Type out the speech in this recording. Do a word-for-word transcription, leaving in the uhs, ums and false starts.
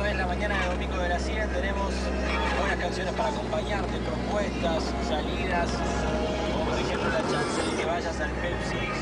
vez la mañana de domingo de la cien tenemos buenas canciones para acompañarte, propuestas, salidas, como por ejemplo la chance de que vayas al Pepsi